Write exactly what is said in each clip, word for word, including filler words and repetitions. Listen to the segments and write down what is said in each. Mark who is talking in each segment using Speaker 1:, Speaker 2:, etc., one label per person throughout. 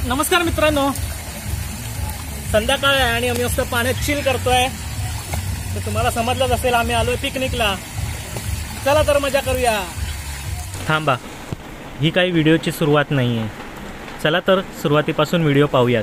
Speaker 1: नमस्कार मित्रांनो, संध्याकाळ आहे आणि आम्ही मस्त पाण्यात चिल करतोय। तर तुम्हाला समजलंच असेल आम्ही आलोय पिकनिकला। चला तर मजा करूया।
Speaker 2: थांबा, ही काही व्हिडिओची सुरुवात नाही आहे। चला तर सुरुवातीपासून व्हिडिओ पाहूयात।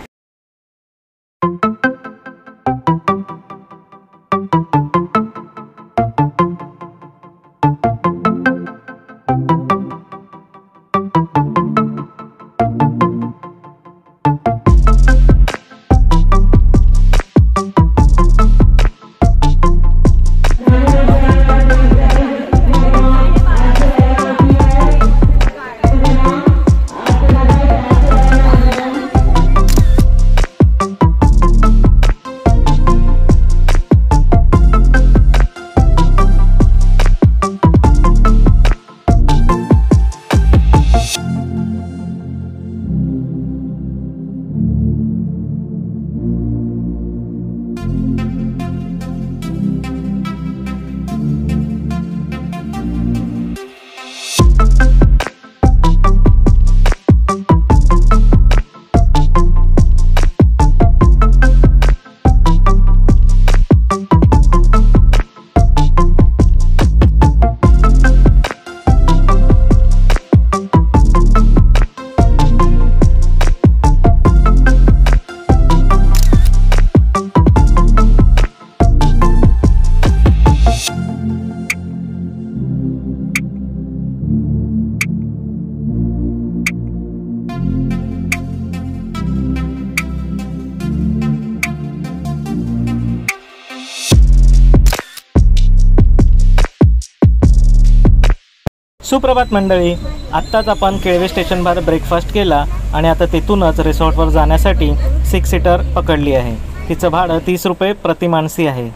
Speaker 2: सुप्रभात मंडळी, आत्ताच आपण केळवे स्टेशनवर ब्रेकफास्ट केला आणि आता तिथूनच रिसॉर्टवर जाण्यासाठी सिक्स सीटर पकडली आहे। तिचं भाडं तीस रुपये प्रति माणसी आहे।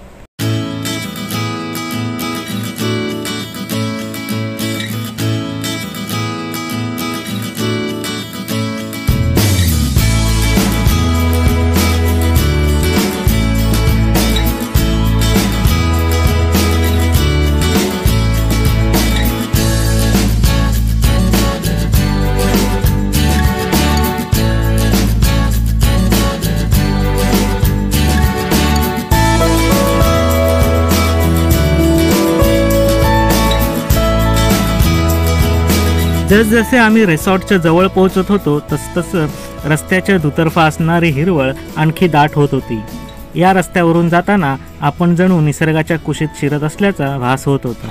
Speaker 2: जसजसे आम्ही रिसॉर्टच्या जवळ पोहोचत होतो तसतस रस्त्याच्या दुतर्फा असणारी हिरवळ आणखी दाट होत होती। या रस्त्यावरून जाताना आपण जणू निसर्गाच्या कुशीत शिरत असल्याचा भास होत होता।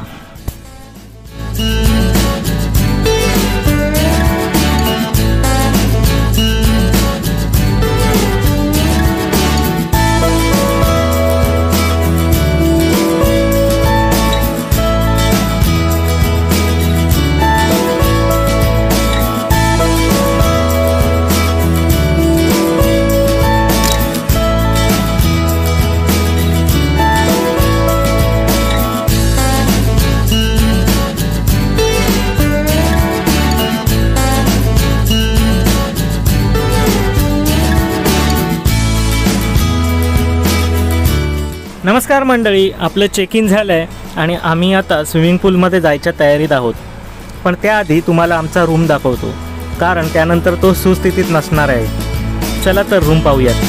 Speaker 2: नमस्कार मंडळी, आपलं चेक इन झालं आहे आणि आम्ही आता स्विमिंग पूलमध्ये जायच्या तयारीत आहोत। पण त्याआधी तुम्हाला आमचा रूम दाखवतो, कारण त्यानंतर तो सुस्थितीत नसणार आहे। चला तर रूम पाहूयात।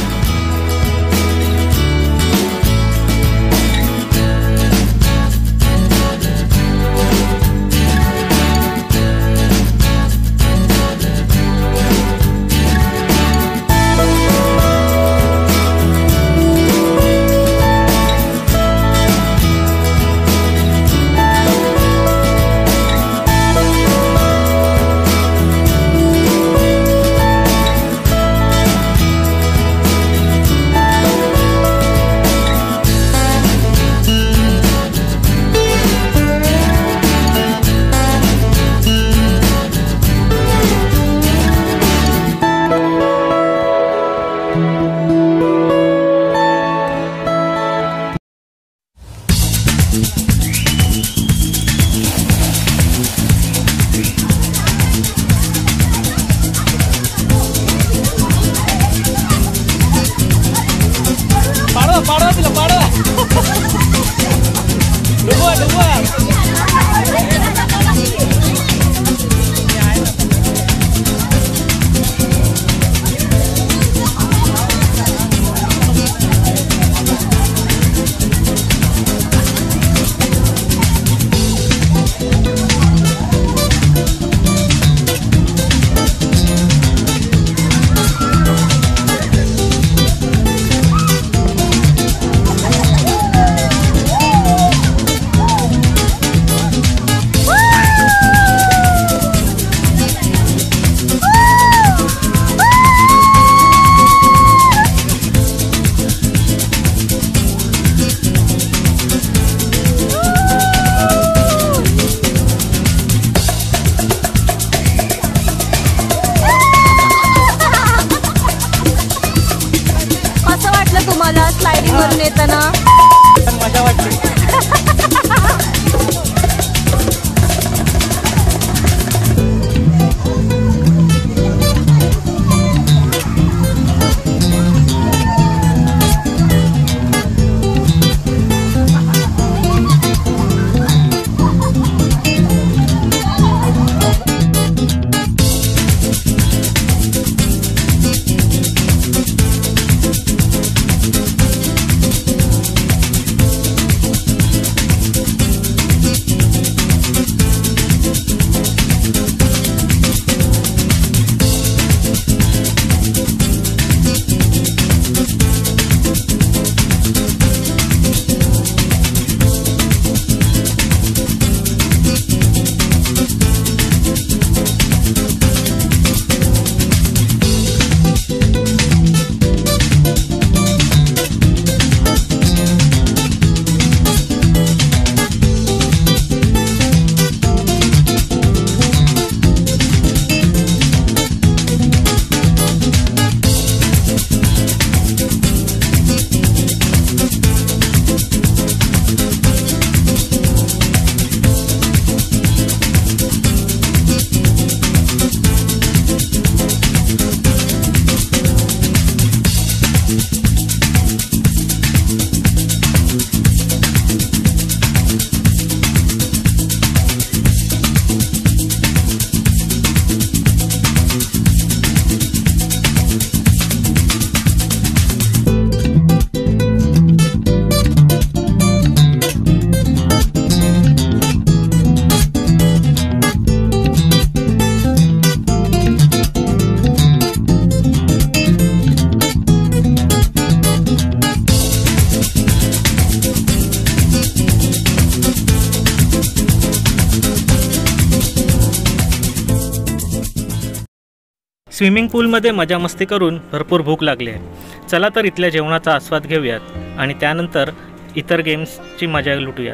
Speaker 2: स्विमिंग पूलमध्ये मजा मस्ती करून भरपूर भूक लागली आहे. चला तर इथल्या जेवणाचा आस्वाद घेऊयात आणि त्यानंतर इतर गेम्सची मजा लुटूयात.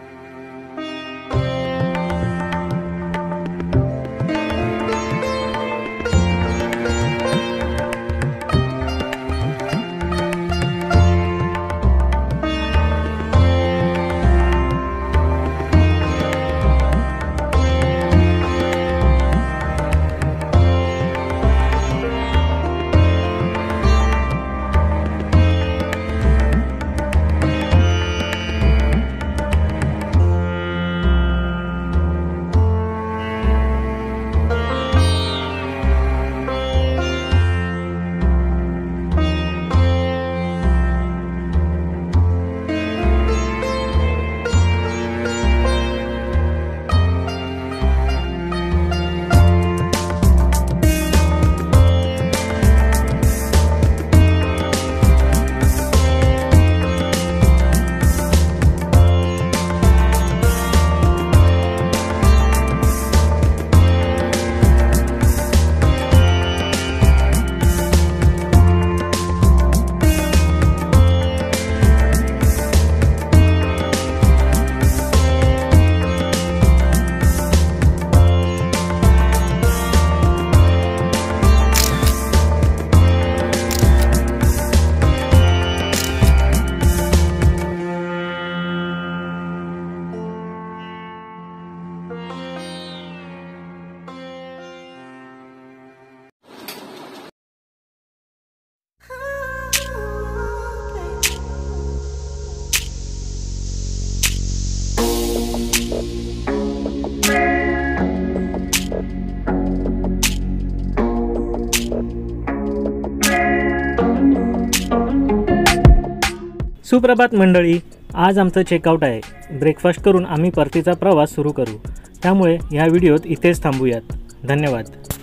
Speaker 2: सुप्रभात मंडळी, आज आमचं चेकआउट आहे. ब्रेकफास्ट करून आम्ही परतीचा प्रवास सुरू करू. त्यामुळे ह्या व्हिडिओत इथेच थांबूयात. धन्यवाद.